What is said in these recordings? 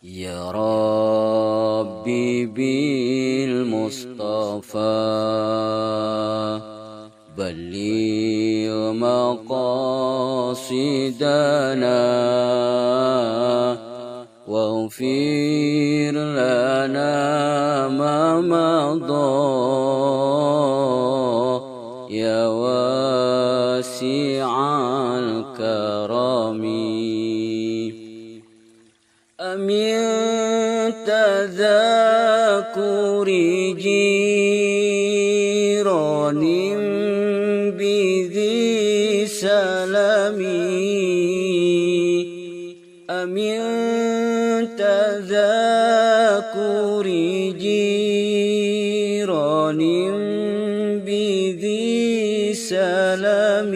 يا ربي بالمصطفى بلغ مقاصدنا واغفر لنا ما مضى يا واسع الكرم. أمن تذاكر جيران بذي سلام أمن تذاكر جيران بذي سلام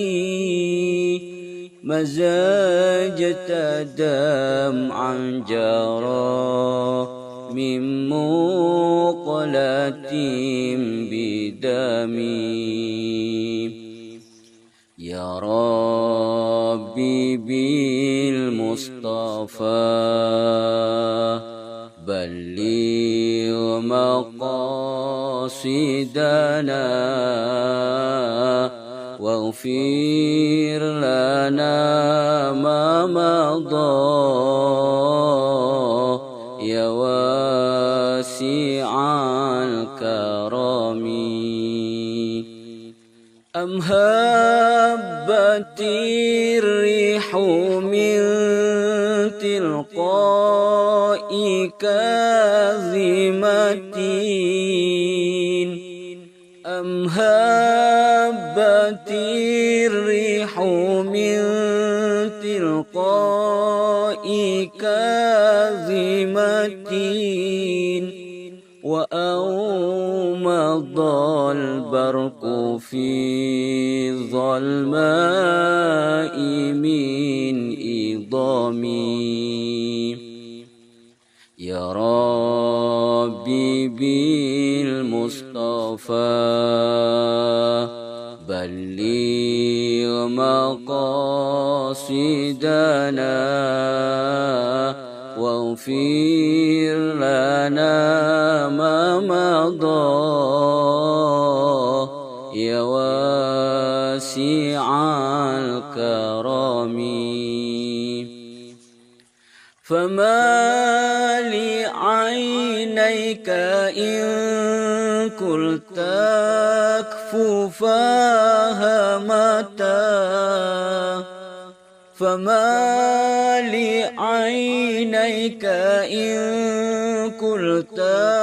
مزاجت دمعا جرى من مقلة بدمي. يا ربي بالمصطفى بلغ مقاصدنا واغفر لنا ما مضى يا واسع الكرم. أم هبت الريح من تلقاء كاظمة أم هبت الريح من تلقاء كاظمة وأومض البرق في الظلماء من إضامي. يا ربي بالمصطفى بلغ مقاصدنا واغفر لنا ما مضى يا واسع الكرم. فما لعينيك إن قلت أكففاها متى فما لعينيك إن قلت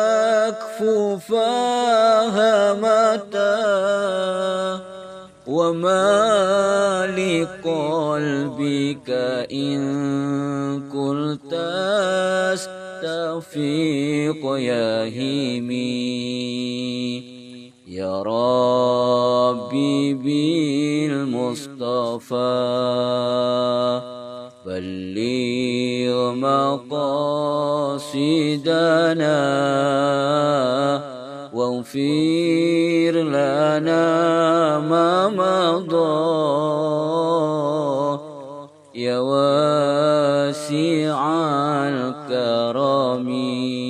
أكففاها متى وما لقلبك إن قلت أستفيق يهيمي. يا ربي بالمصطفى بلغ مقاصدنا واغفر لنا ما مضى يا واسع الكرم.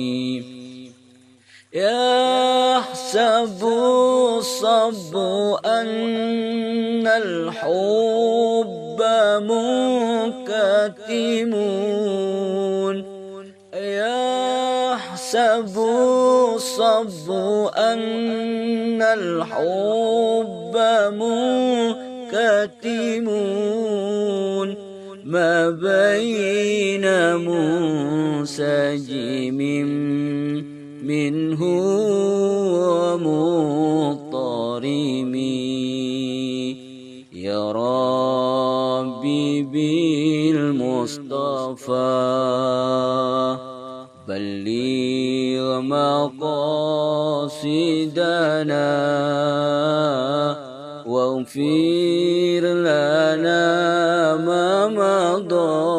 يحسب الصب أن الحب منكتم يحسب الصب أن الحب منكتم ما بين منسجم منه ومضطرم. يا ربي بالمصطفى بلغ مقاصدنا واغفر لنا ما مضى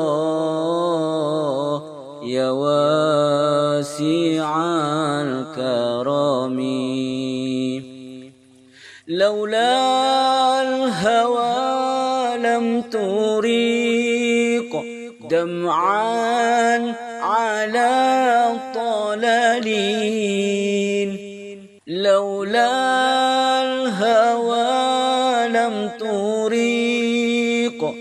يا واسع الكرم. لولا الهوى لم تريق دمعا على طلالين لولا الهوى لم تريق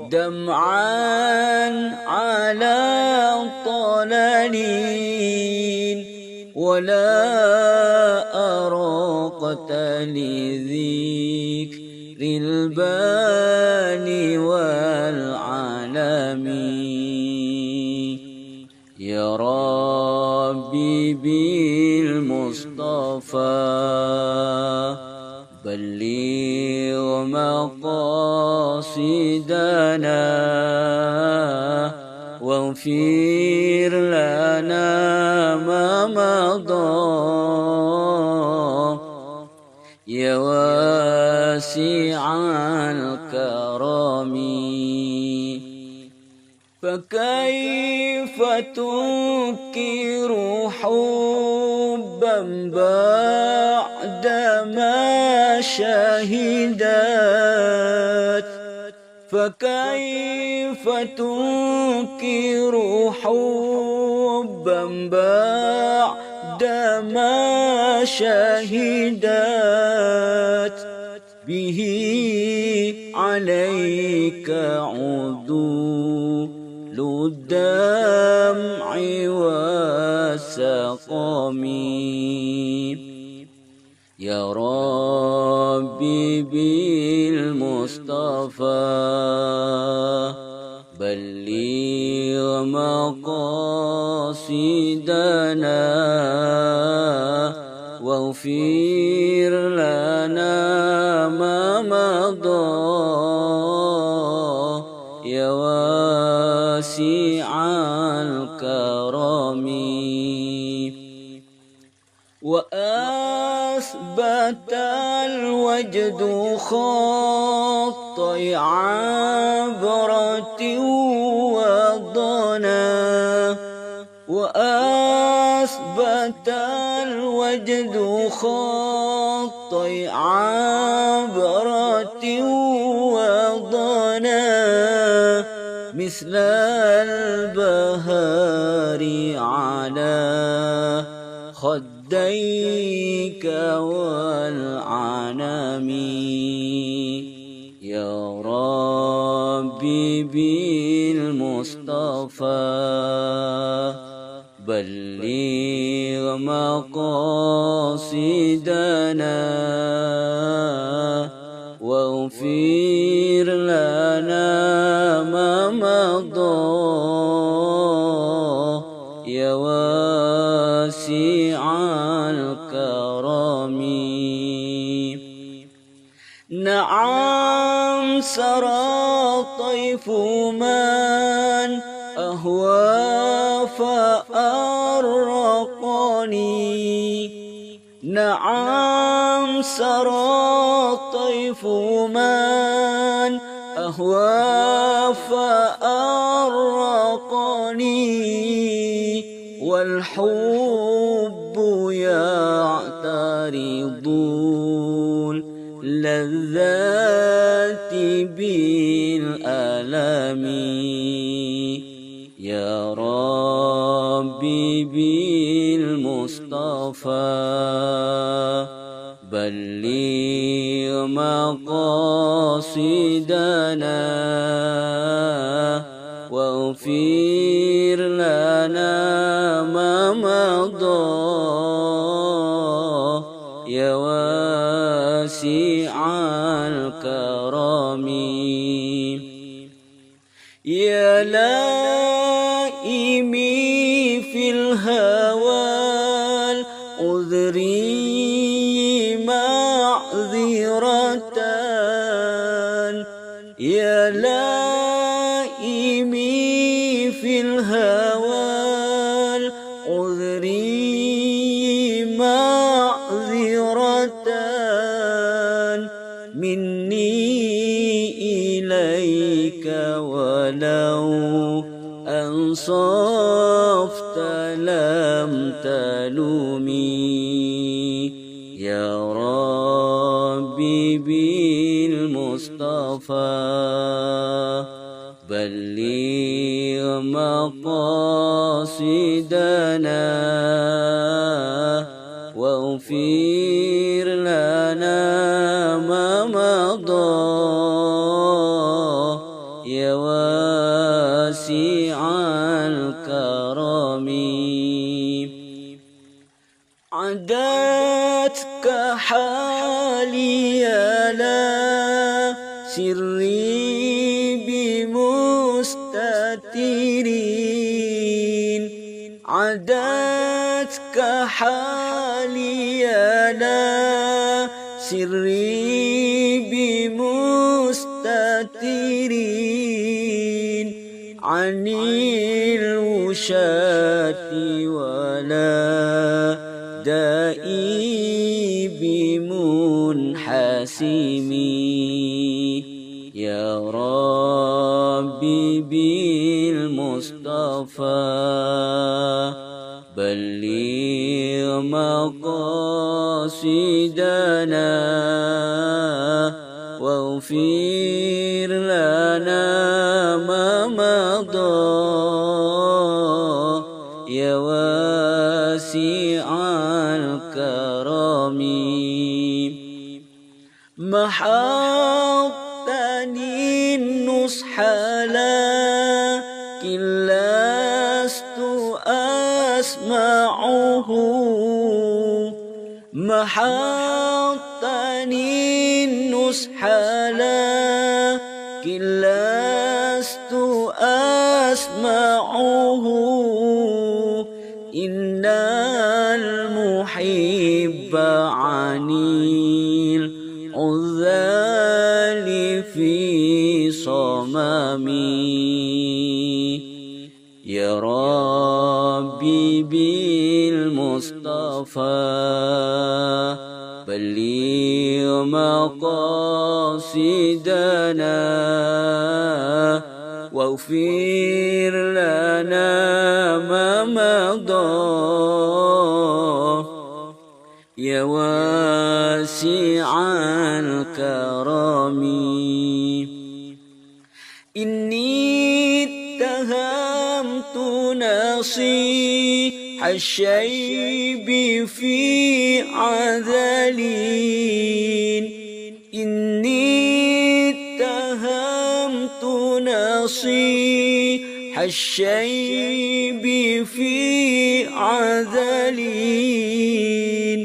دمعا على طلالين ولا أراقت لذكر الباني والعالم يا ربي بالمصطفى بلغ مقاصدنا واغفر لنا ما مضى يا واسع الكرم فكيف تنكر حبا بعدما شهدت فكيف تنكر حبا بعدما شهدت به عليك عدول الدمع والسقم يا ربي بالمصطفى بلغ مقاصدنا واغفر لنا ما مضى يا واسع الكرم وأثبت الوجد خطي عبرة وضنا وأثبت الوجد خطي عبرة وضنا مثل البهار على خديك والعنم يا ربي بالمصطفى بلغ مقاصدنا واغفر لنا ما مضى يا واسع الكرم نعم سرى طيف من أهوى فأرقني نعم سرى طيف من أهوى فأرقني والحب يعترض اللذات بالألم يا ربي بالمصطفى بلغ مقاصدنا واغفر لنا ما مضى يا واسع الكرم يا لائمي في الهوى العذري معذرة يا لائمي في الهوى العذري معذرة مني إليك ولو أنصفت لم تلومي يا ربي بالمصطفى بلغ مقاصدنا واغفر لنا ما مضى يا واسع الكرم. عدتك حالي لا سري بمستترين، عدتك حالي لا سري بمستترين، عن الوشاة ولا دائي بمنحسم. يا ربي بالمصطفى بلغ مقاصدنا واغفر لنا ما مضى يا واسع الكرم. محوتني النصح لكن لست أسمعه، محوتني النصح لكن لست أسمعه، إن المحب عن العذال في صممي. يا ربي بالمصطفى بلغ مقاصدنا واغفر لنا ما مضى يا واسع الكرم. إني اتهمت نصيح الشيب في عذلين، إني اتهمت نصيح الشيب في عذلين،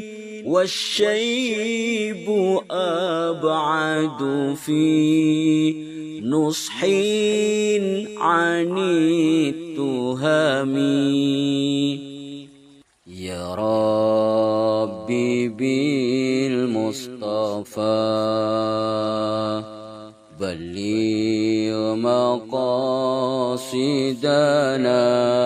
والشيب أبعد في نصح عن التهم. يا ربي بالمصطفى بلغ مقاصدنا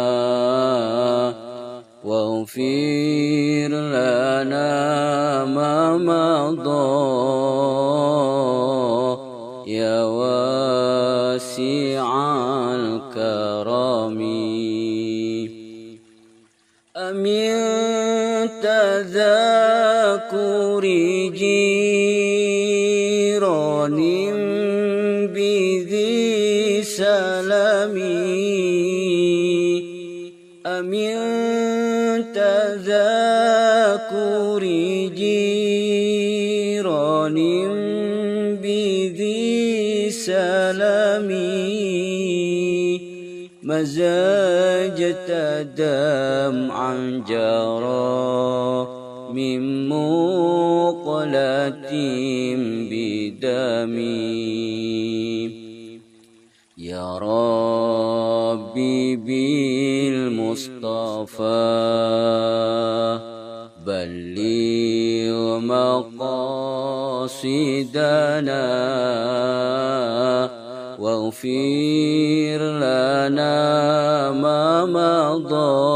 واغفر لنا ما مضى يا واسع الكرم. أمن تذاكر جيران بذي سلم، أمن تذاكر جيران بذي سلم، مزاجة دمعا جرى من مقلة بدمي. يا ربي بالمصطفى بلغ مقاصدنا واغفر لنا ما مضى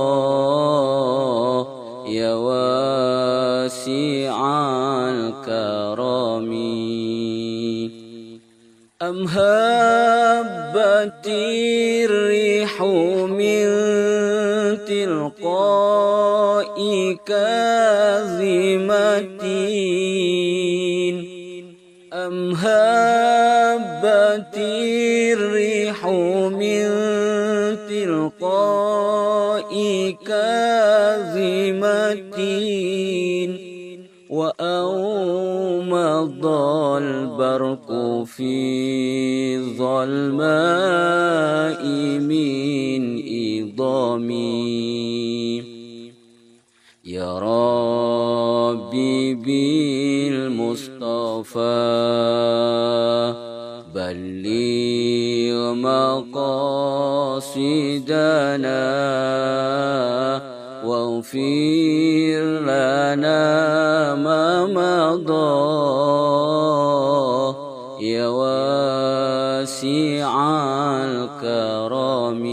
يا واسع الكرم. أم هبت الريح من تلقاء كاظمة، أم هبت الريح من كاظمة وأومض البرق في ظلماء من إضامي يا ربي بالمصطفى بلغ مقاصدنا واغفر لنا ما مضى يا واسع الكرم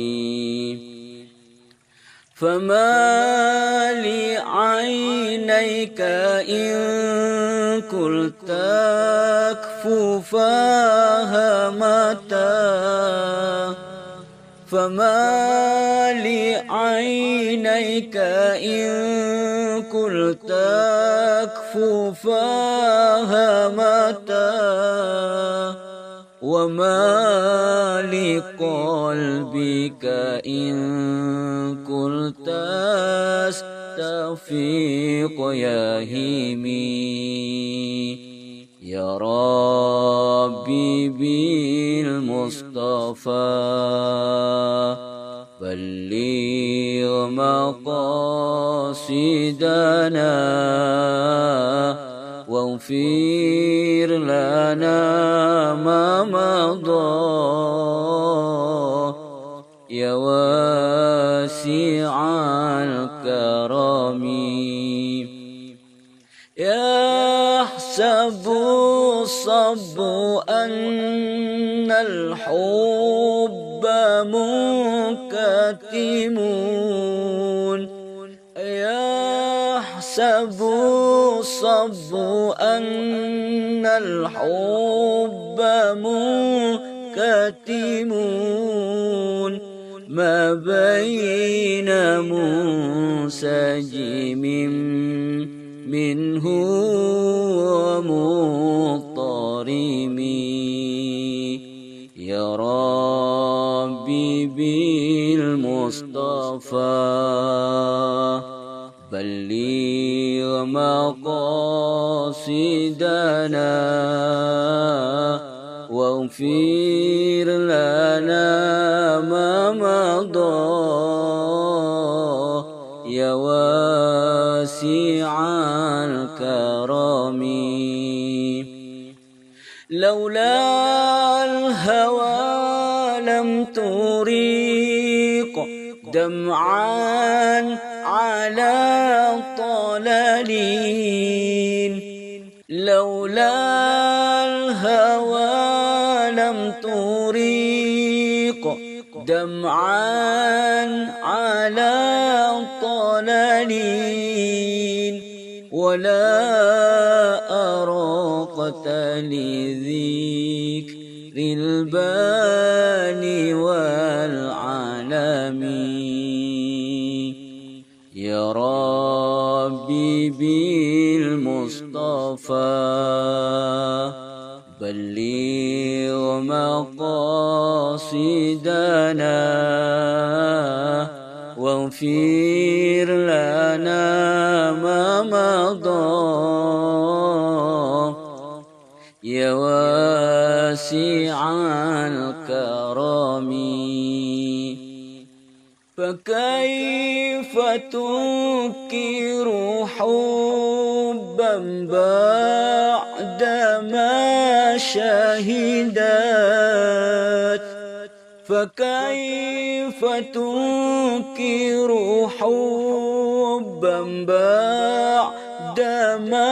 فما لعينيك إن قلت كفوفها متى فما لعينيك إن قلت كفوفها متى وما لقلبك إن قلت استفيق يا هيمي يا ربي بالمصطفى بلغ مقاصدنا واغفر لنا ما مضى يا واسع الكرم يحسب الصب أن الحب منكتم يحسب الصب أن الحب منكتم ما بين منسجم منه ومضطرم يا ربي بالمصطفى بلغ مقاصدنا واغفر لنا ما مضى يا واسع الكرم لولا الهوى لم تريق دمعا على طلالين لولا الهوى لم تريق دمعا على طلالين ولا أراقت لذكر الباني والعالمين يا ربي بالمصطفى بلغ مقاصدنا واغفر لنا ما مضى يا واسع الكرم فكيف تنكر حبا بعدما شهدت فكيف تنكر حبا بعدما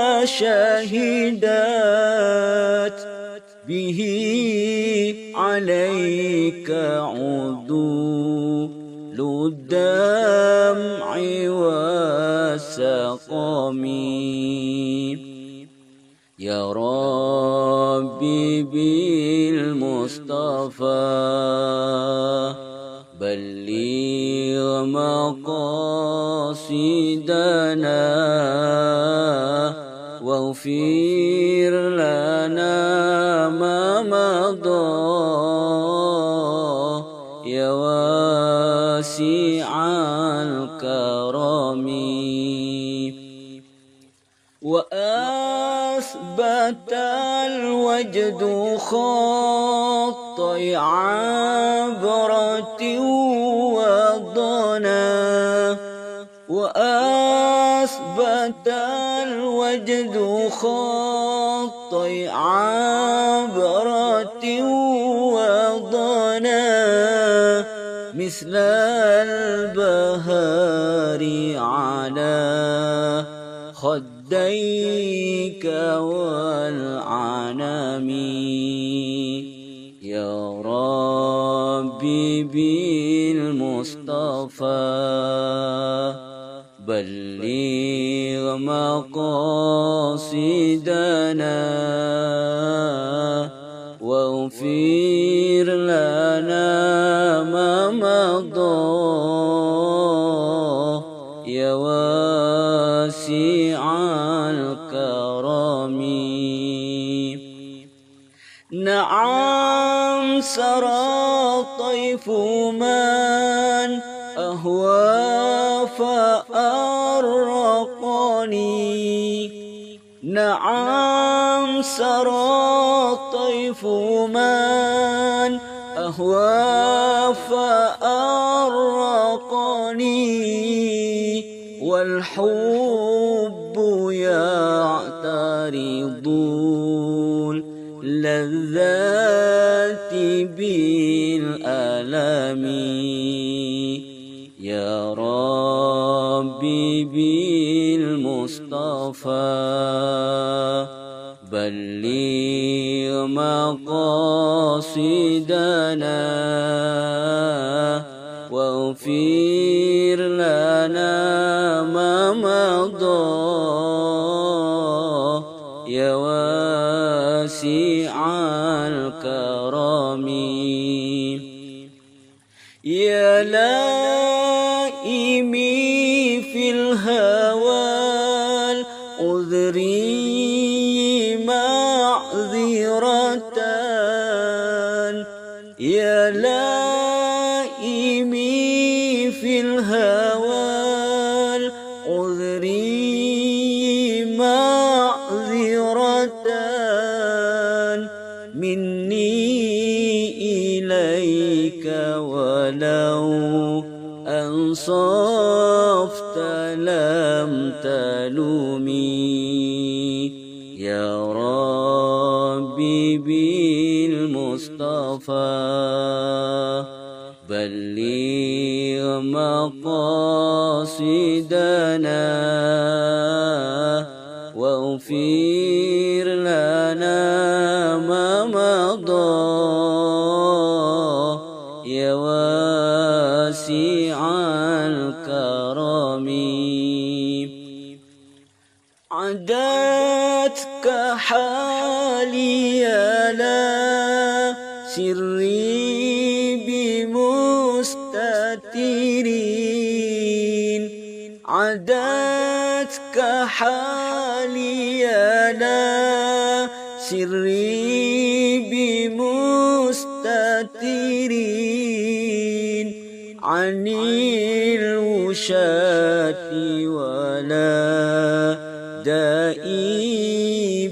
شهدت به عليك عدول الدمع والسقم يا ربي بالمصطفى بلغ مقاصدنا واغفر لنا ما مضى يا واسع الكرم وأثبت الوجد خطي عبرة وضنا وأثبت الوجد خطي عبرة وضنا مثل البهار على خديك والعنم يا ربي بالمصطفى بلغ مقاصدنا واغفر لنا ما مضى يا واسع الكرم نعم سرى طيف من أهوى فأرقني نعم سرى طيف من أهوى فأرقني والحب يعترض اللذات بالألم يا ربي بالمصطفى بلغ مقاصدنا واغفر لنا ما مضى يا واسع الكرم يا لائمي في الهوى العذري معذرة يا لائمي في الهوى العذري معذرة مني إليك ولو أنصفت لم تلومي يا ربي بالمصطفى بلغ مقاصدنا واغفر لنا ما مضى يا واسع الكرم عدتك حالي لا سري بمستترين عدتك حالي لا سري بمستترين عن الوشاة ولا دائي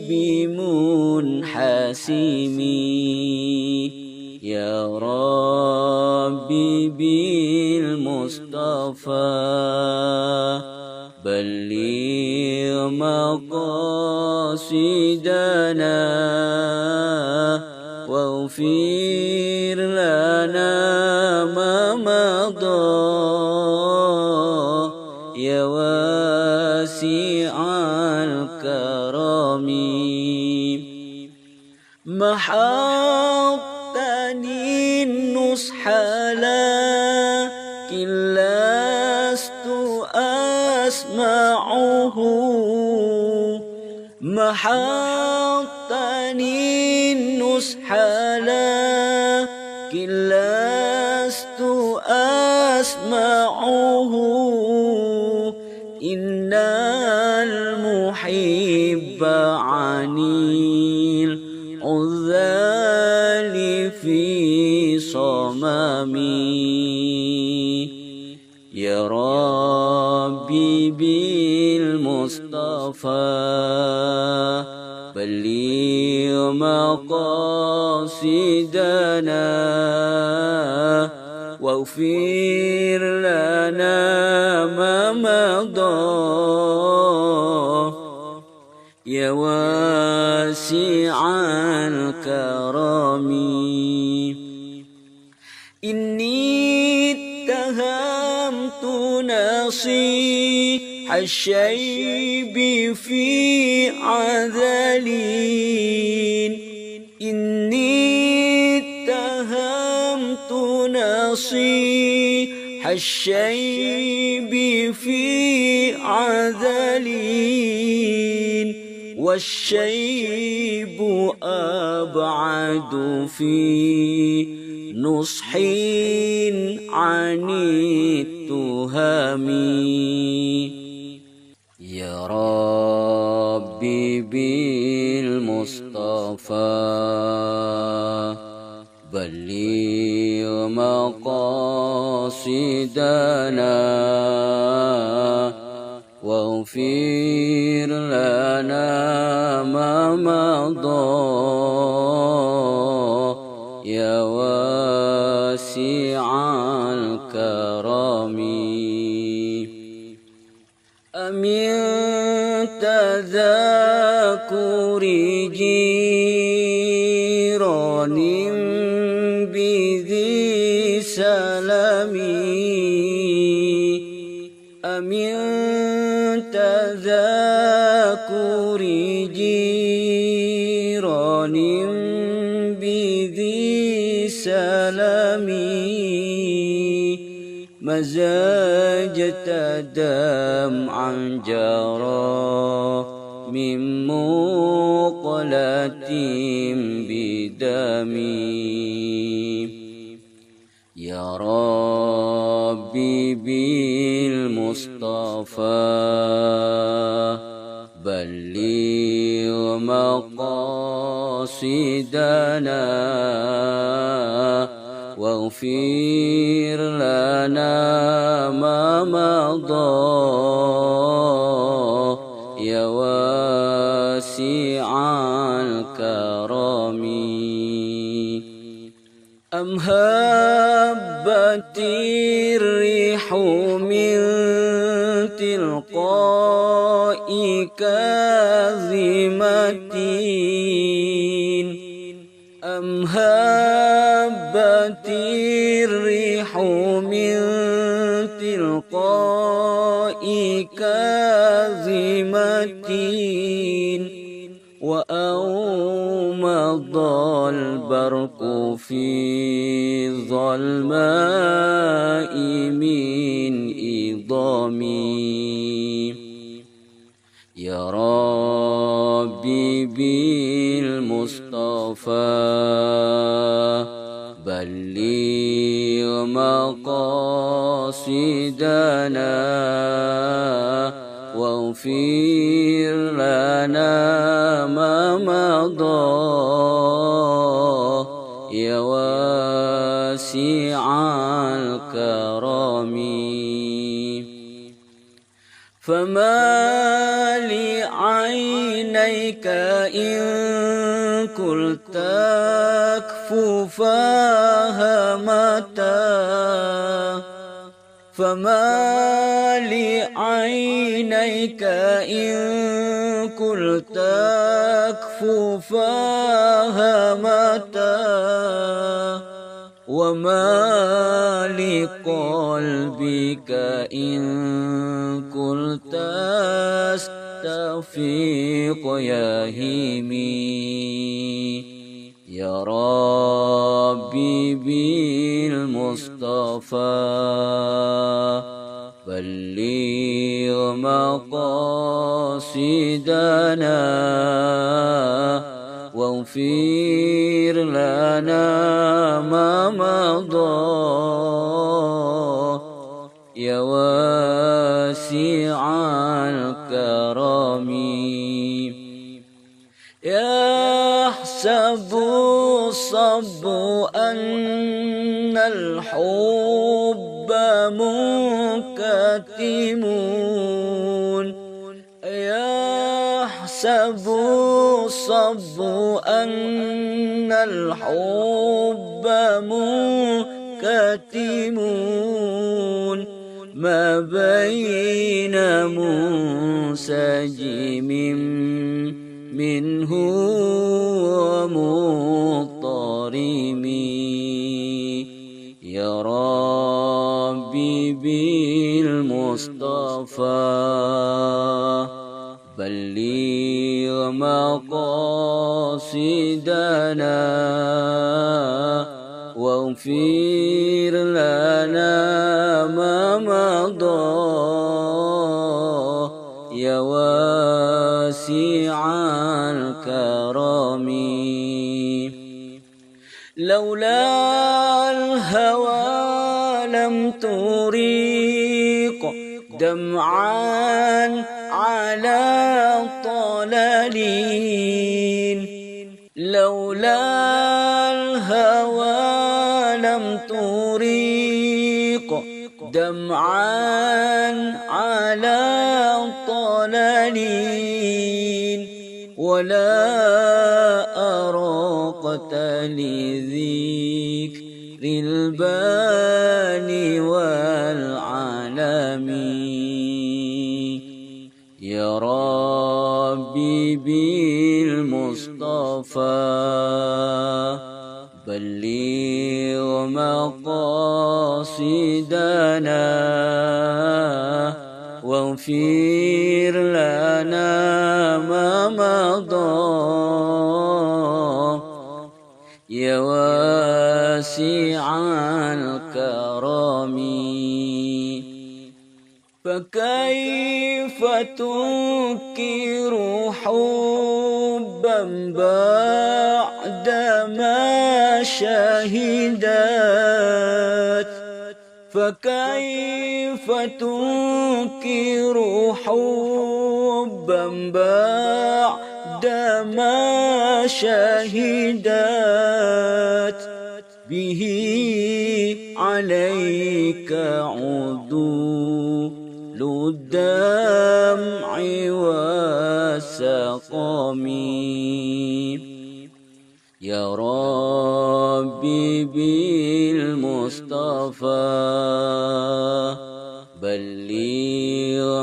بمنحسمي يا ربي بالمصطفى بلغ مقاصدنا واغفر لنا ما مضى يا واسع الكرم محضني النصح لكن لست أسمعه محضني النصح لكن لست أسمعه إن المحب عن العذال في صممي يا ربي بالمصطفى بلغ مقاصدنا واغفر لنا ما مضى يا واسع الكرم. إني اتهمت نصيح الشيب في عذلين. إني اتهمت نصيح الشيب في عذلين والشيب أبعد في نصح عن التهم. يا ربي بالمصطفى بلغ مقاصدنا واغفر لنا ما مضى يا واسع الكرم. أمن تذاكر جيران بذي سلم. أمن تذاكر جيران بذي سلم مزاجت دمعا جرى من مقلة بدمي. يا ربي بالمصطفى بلغ مقاصدنا واغفر لنا ما مضى يا واسع الكرم. أم هبت الريح من تلقاء كاظمة. أم هبت الريح من تلقاء كاظمة وأومض البرق في الظلماء من إضامي. يا ربي بالمصطفى بلغ مقاصدنا واغفر لنا ما مضى يا واسع الكرم. فما لعينيك إن قلت أكففاها متى. فما لعينيك إن قلت أكففاها متى. وما لقلبك إن قلت أستفيق يا هيمي. يا ربي بالمصطفى بلغ مقاصدنا واغفر لنا ما مضى يا واسع الكرم. يحسب الصب أن الحب منكتمون يحسب الصب أن الحب منكتمون ما بين منسجم منه ومضطرم يا ربي بالمصطفى بلغ مقاصدنا واغفر لنا ما مضى يا واسع الكرم لولا الهوى لم تريق دمعا على طلالين لولا الهوى لم تريق دمعا على طلالين ولا أراقت لذكر الباني والعالم يا ربي بالمصطفى بلغ مقاصدنا واغفر لنا ما مضى يا واسع الكرم فكيف تنكر حبا بعدما شهدت فكيف تنكر حبا بعدما شهدت به عليك عدول الدمع والسقم يا ربي بالمصطفى بلغ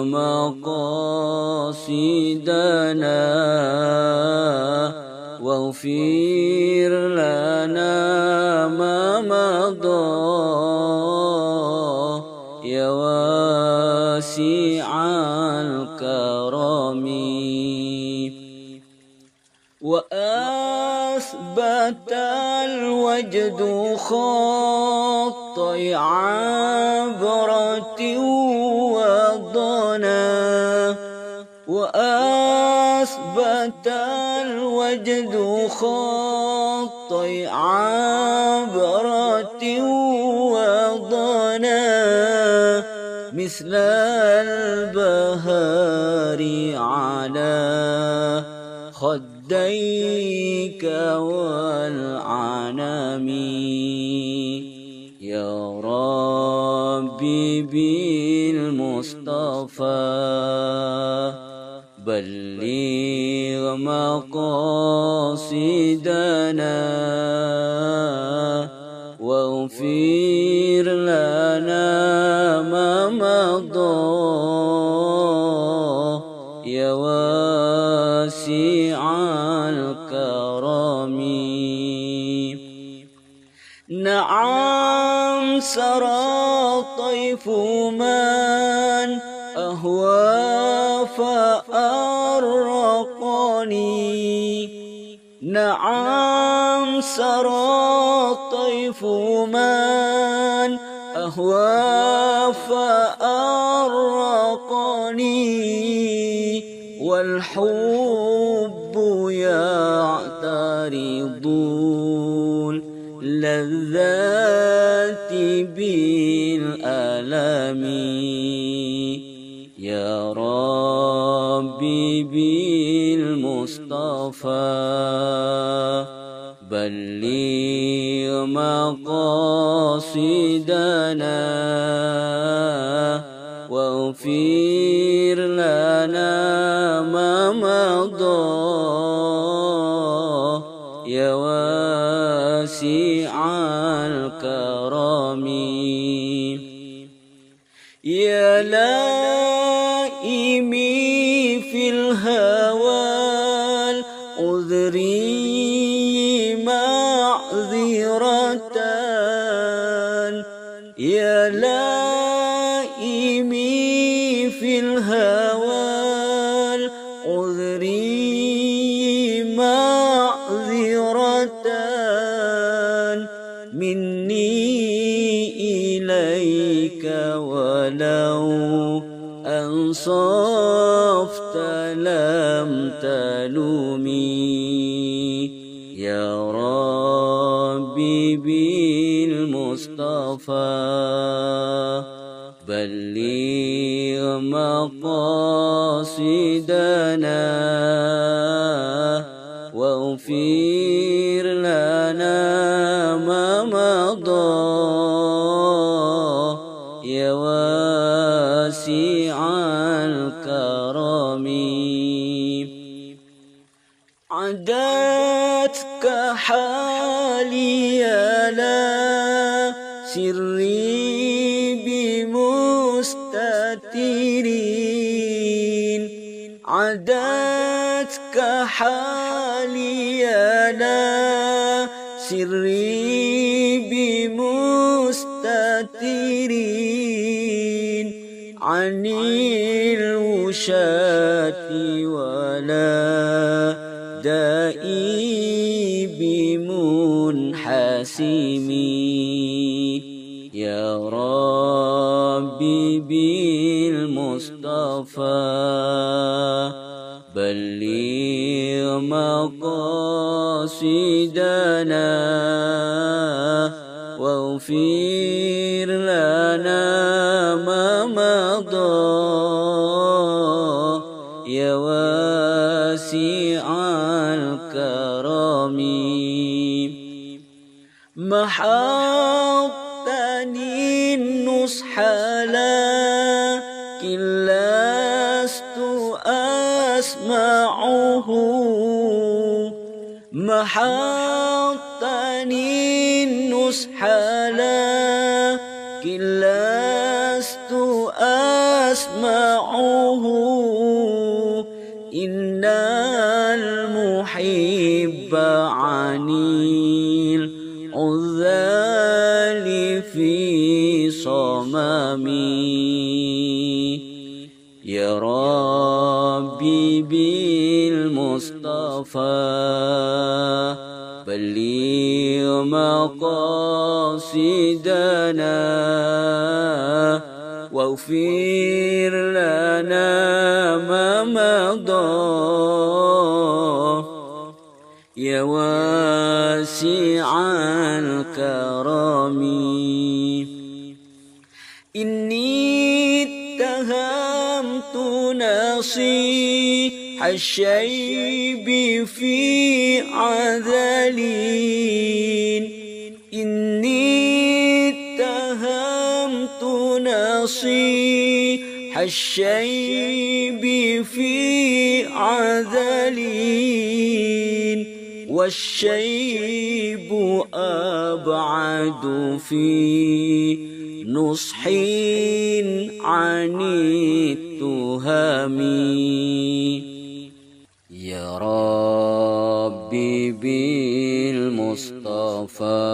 مقاصدنا واغفر لنا ما مضى يا واسع الكرم وأثبت الوجد خطي عبرة وضنا وأثبت الوجد خطي عبرة وضنا مثل البهار على خديك والعنم يا ربي بالمصطفى بلغ مقاصدنا واغفر لنا ما مضى يا واسع الكرم نعم سرى طيف من أهوى فأرقني نعم سرى طيف من أهوى فأرقني والحب يعترض اللذات بالألم يا ربي بالمصطفى بلغ مقاصدنا واغفر لنا ما مضى يا واسع الكرم يا لائمي في الهوى العذري معذرة يا لائمي في الهوى العذري معذرة مني إليك ولو أنصفت لم تلومي يا ربي بالمصطفى بلغ مقاصدنا واغفر لنا ما مضى يا واسع الكرم عدتك حالي لا سري بمستترين عدتك حالي لا سري بمستترين عن الوشاة ولا دائي بمنحسمين يا ربي بالمصطفى بلغ مقاصدنا واغفر لنا ما مضى يا واسع الكرم محوتني النصح لكن لست أسمعه محوتني النصح لكن لست أسمعه إن المحب عن العذال في صممي يا ربي بالمصطفى بلغ مقاصدنا واغفر لنا ما مضى يا واسع الكرم إني اتهمت نصيح الشيب في عذلين إني اتهمت نصيح الشيب في عذلين والشيب أبعد في نصح عن التهم يا ربي بالمصطفى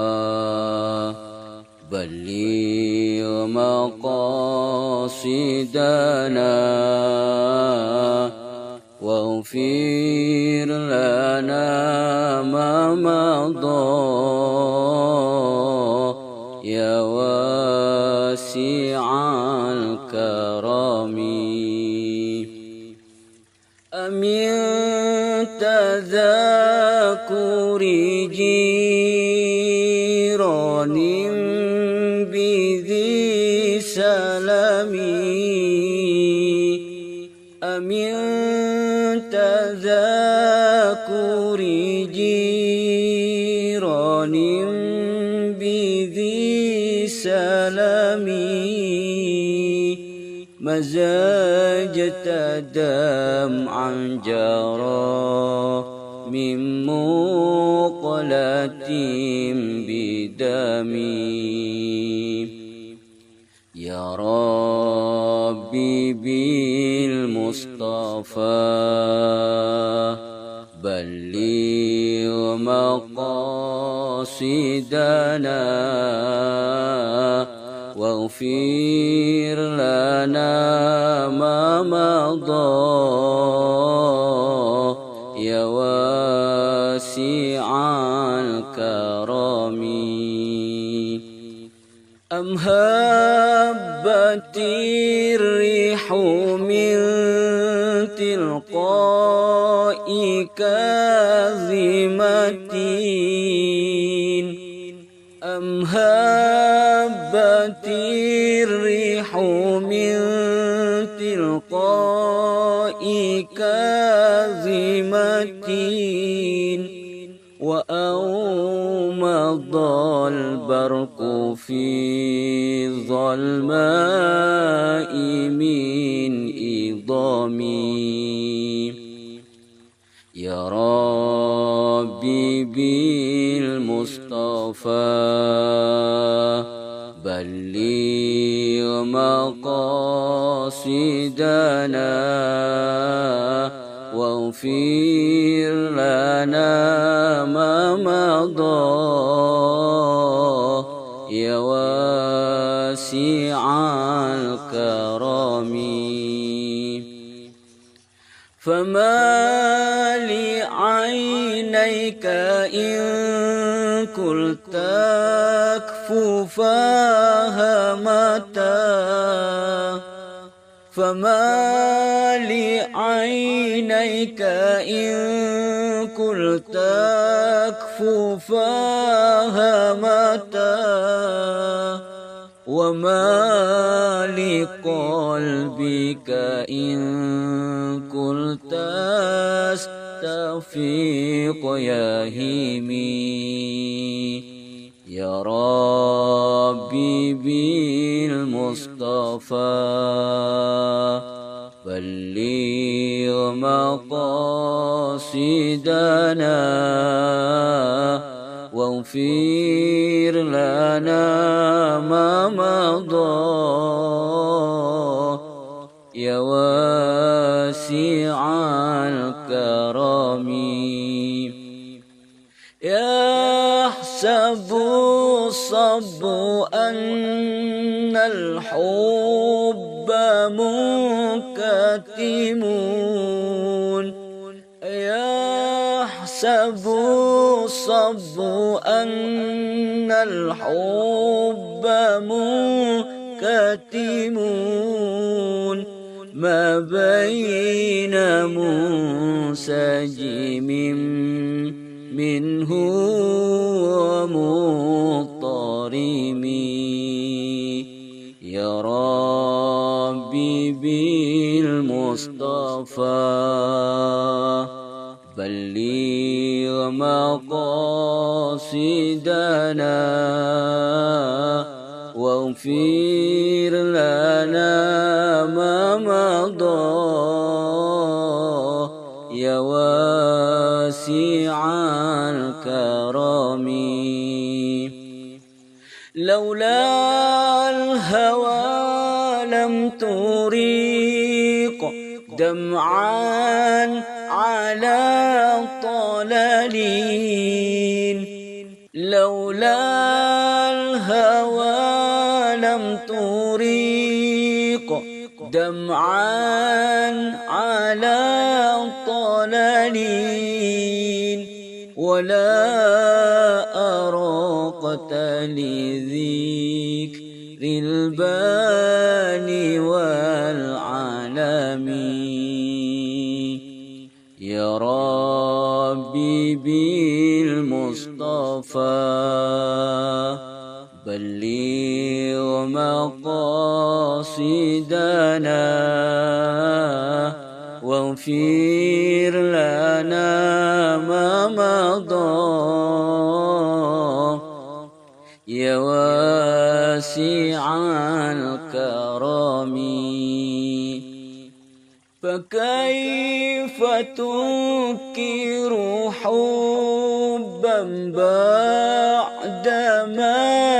بلغ مقاصدنا واغفر لنا ما مضى يا واسع الكرم أمن تذاكر جيران بذي سلام أمن تذاكر جيران قيران بذي سلام مزاجة دمعا جرى من مقلة بدمي يا ربي بالمصطفى بلغ مقاصدنا واغفر لنا ما مضى يا واسع الكرم أم هبت الريح من تلقاء كاظمة أم هبت الريح من تلقاء كاظمة وأومض البرق في الظلماء من إضامي يا ربي بالمصطفى بلغ مقاصدنا واغفر لنا ما مضى يا واسع الكرم فما لعينيك إن قلت أكففاها متى فما لعينيك إن قلت أكففاها متى وما لقلبك إن قلت أستفيق يهيمي يا ربي بالمصطفى بلغ مقاصدنا واغفر لنا ما مضى يا واسع الكرم يحسب الصب أن الحب منكتم يحسب الصب أن الحب منكتم ما بين منسجم منه ومضطرم يا ربي بالمصطفى بلغ مقاصدنا واغفر لنا ما مضى يا واسع الكرم لولا الهوى لم تريق دمعا على طلالين لولا الهوى لم تريق دمعا على طلالين ولا أراقت لذكر الباني والعالمين يا ربي بالمصطفى بلغ مقاصدنا واغفر لنا ما مضى واسع الكرم. فكيف تنكر حبا بعدما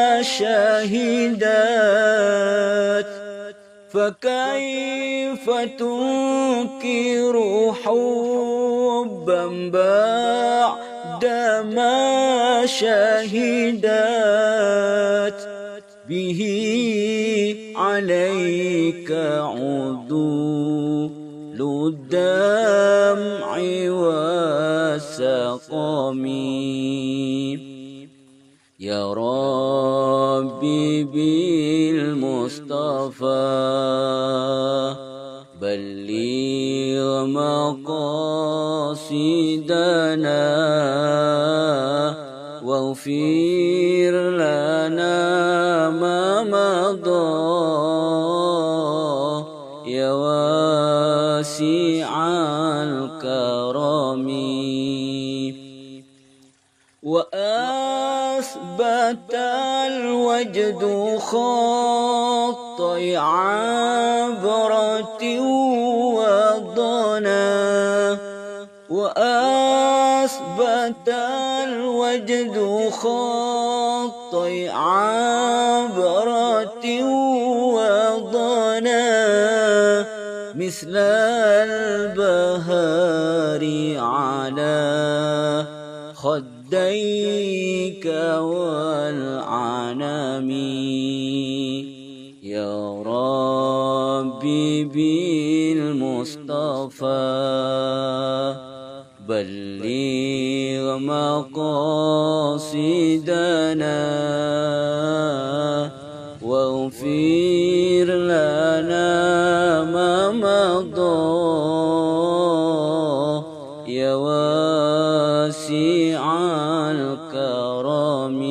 شهدت؟ فكيف تنكر حبا بعدما شهدت؟ به عليك عدول الدمع والسقم. يا ربي بالمصطفى بلغ مقاصدنا واغفر لنا ما مضى يا واسع الكرم. وأثبت الوجد خطي عبرة وضنا. وأثبت الوجد خطي عبرة وضنا مثل البهار على خديك والعنم. يا ربي بالمصطفى بلغ مقاصدنا واغفر لنا ما مضى يا واسع الكرم.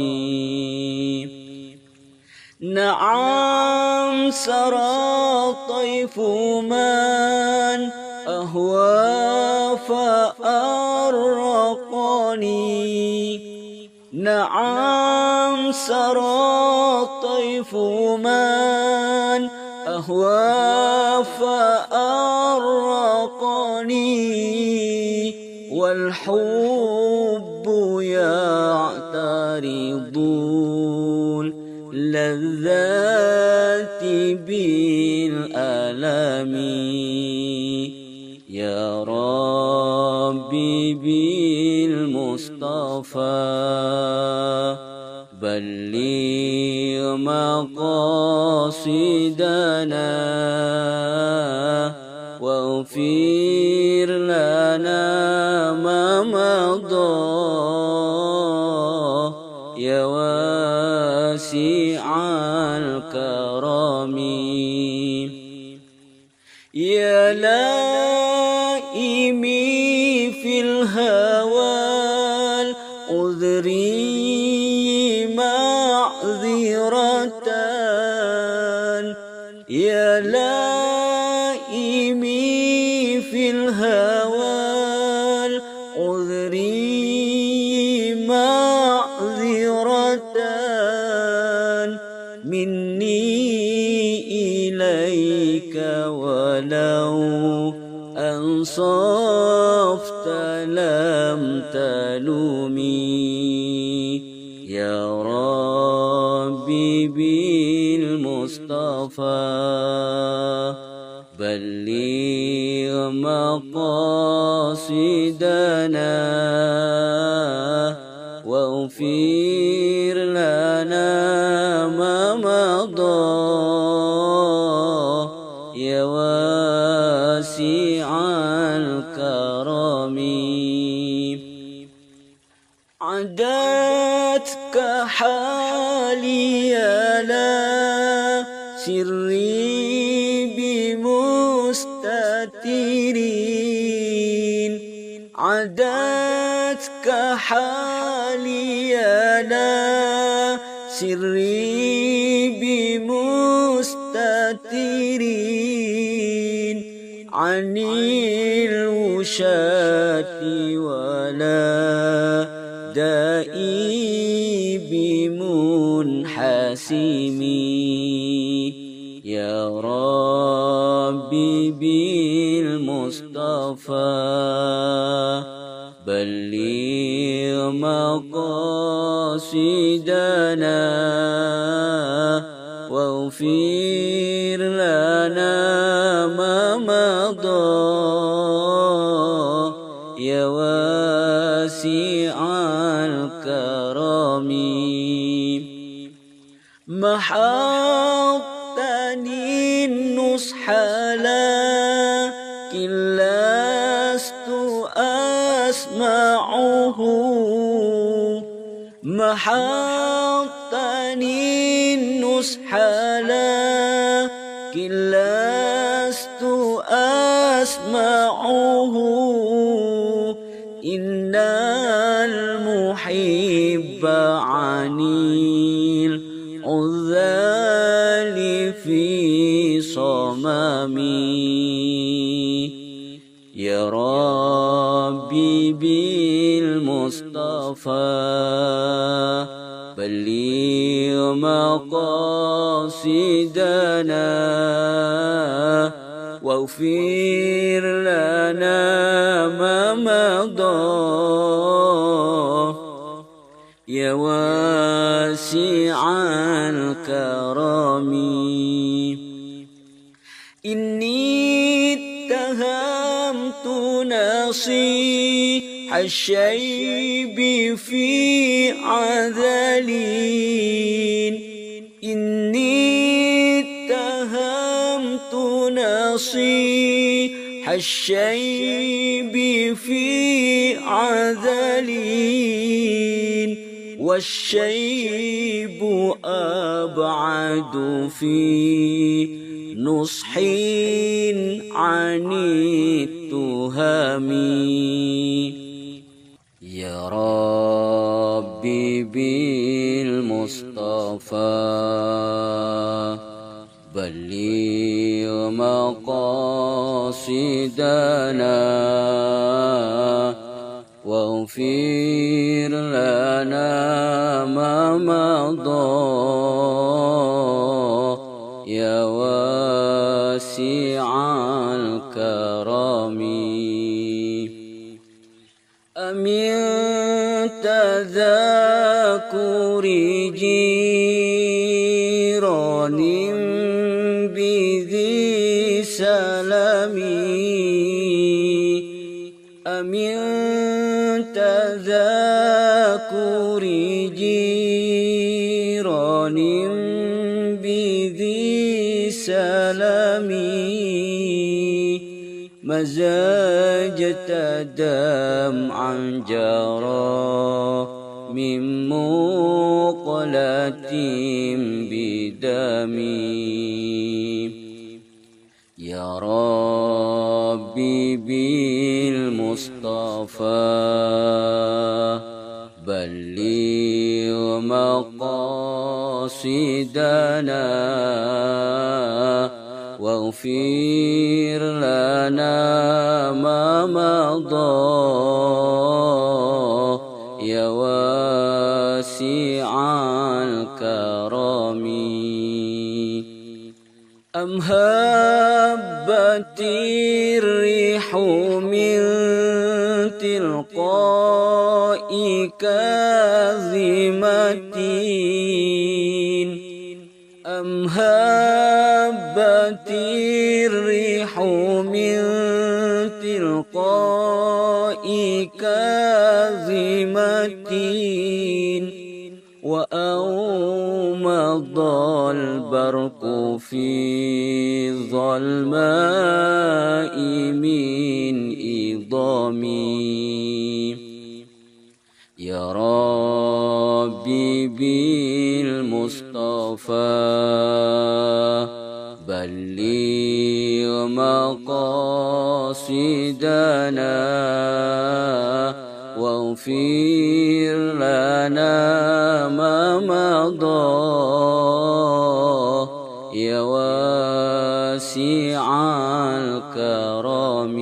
نعم سرى طيف من أهوى فأرقني. نعم سرى طيف من أهوى فأرقني والحب يعترض اللذات بالألم. يا ربي بالمصطفى بلغ مقاصدنا واغفر لنا ما مضى يا واسع الكرم. يا لائمي في الهوى العذري معذرة. يا لائمي في الهوى العذري معذرة مني إليك ولو أنصفت لم تلومي. يا ربي بالمصطفى بلغ مقاصدنا واغفر لنا ما مضى يا واسع الكرم. عدتك حالي لا سري بمستترين. عدتك حالي لا سري بمستترين عن الوشاة ولا دائي بمنحسمين. بالمصطفى بلغ مقاصدنا واغفر لنا ما مضى يا واسع الكرم محوتني النصح لكن لست أسمعه محوتني النصح لكن لست أسمعه إن المحب عني العذال في صممي يا ربي بالمصطفى بلغ مقاصدنا واغفر لنا ما مضى يا واسع الكرم إني اتهمت نصيح الشيب في عذلين إني اتهمت نصيح الشيب في عذلين والشيب أبعد في نصح عن التهم يا ربي بالمصطفى بلغ مقاصدنا واغفر لنا ما مضى يا واسع الكرم أمن تذاكر جيران بذي سلم أمن تذاكر جيران بذي سلم مزاجة دمعا جرى من مقلة بدمي يا ربي بالمصطفى بلغ مقاصدنا واغفر لنا ما مضى يا واسع الكرم أم هبت الريح من تلقاء كاظمة أم هبت الريح من تلقاء كاظمة وأومض البرق في الظلماء من إضامي يا ربي بالمصطفى بلغ مقاصدنا واغفر لنا ما مضى يا واسع الكرم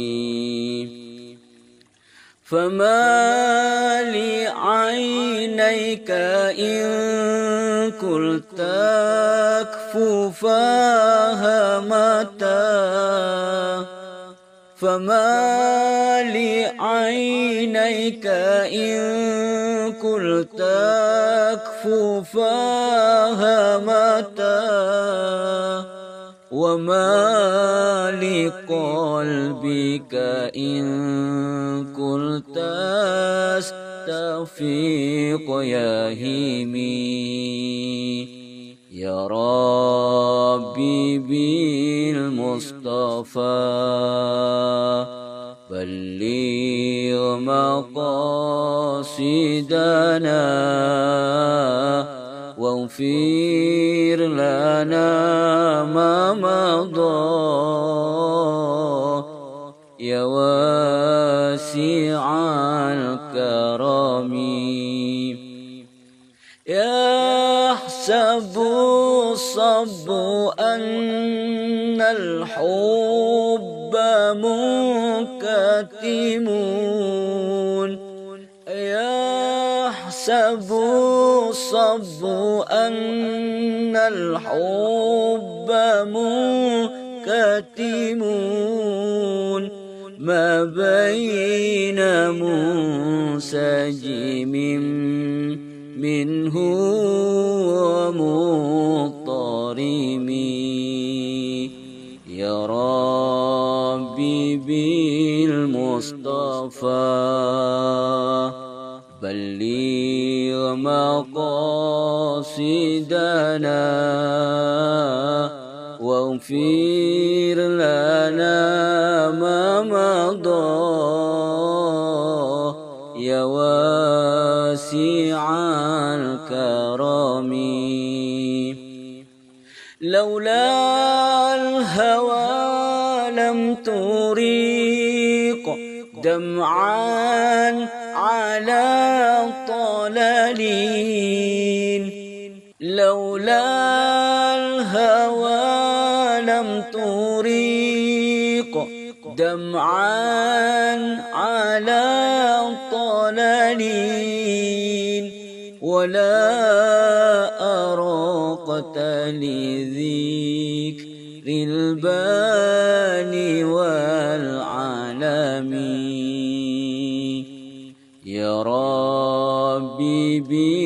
فما لعينيك إن قلت تكفو فهمتا فما لعينيك إن قلت أكففاها متى وما لقلبك إن قلت استفيق يا هيمي يا ربي بالمصطفى بلغ مقاصدنا واغفر لنا ما مضى يا واسع الكرم يحسب الصب أن الحب منكتم يحسب الصب أن الحب منكتم ما بين منسجم منه ومضطرم يا ربي بالمصطفى بلغ مقاصدنا واغفر لنا ما مضى يا واسع الكرم لولا الهوى لم تريق دمعا على طلالين لولا الهوى لم تريق دمعا على طلالين ولا أراقت لذكر الباني والعالمين يا ربي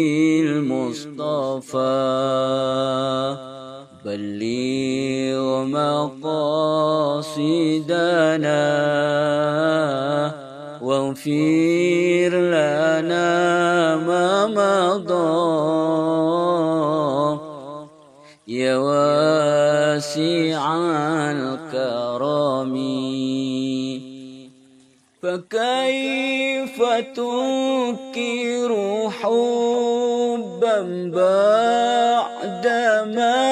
بالمصطفى بلغ مقاصدنا واغفر لنا ما مضى يا واسع الكرم فكيف تنكر حبا بعدما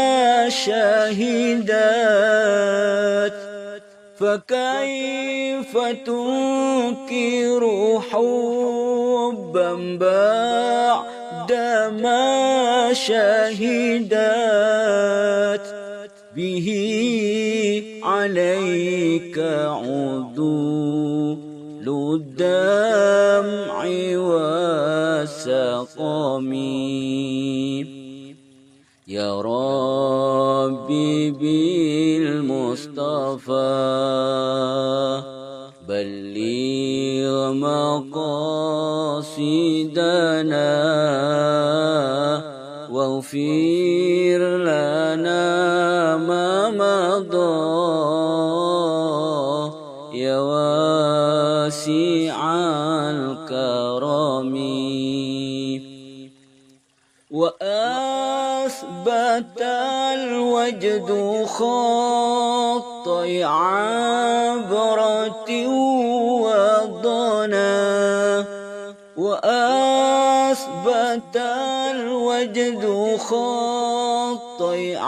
شهدت فكيف تنكر حبا بعدما شهدت به عليك عدول الدمع والسقم يا ربي بالمصطفى بلغ مقاصدنا واغفر لنا ما مضى يا واسع الكرم وأثبت الوجد خطي عبرة وضنا وأثبت الوجد خطي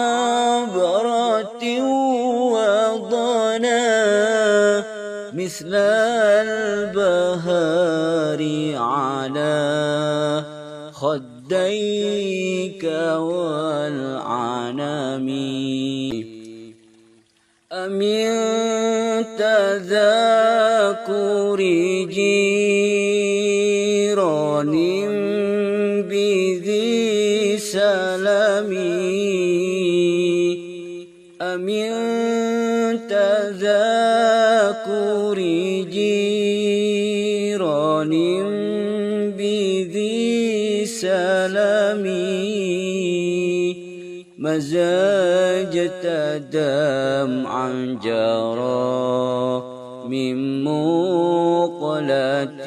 عبرة وضنا مثل البهار على خديك والعنم أمن تذاكر جيران بذي سلم أمن تذاكر جيران بذي سلامي مزاجة دمعا جرى من مقلة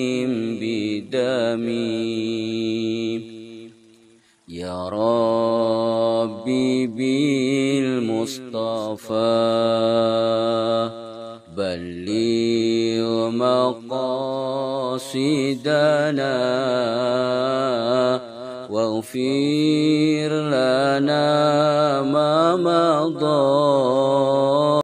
بدمي يا ربي بالمصطفى بلغ مقاصدنا واغفر لنا ما مضى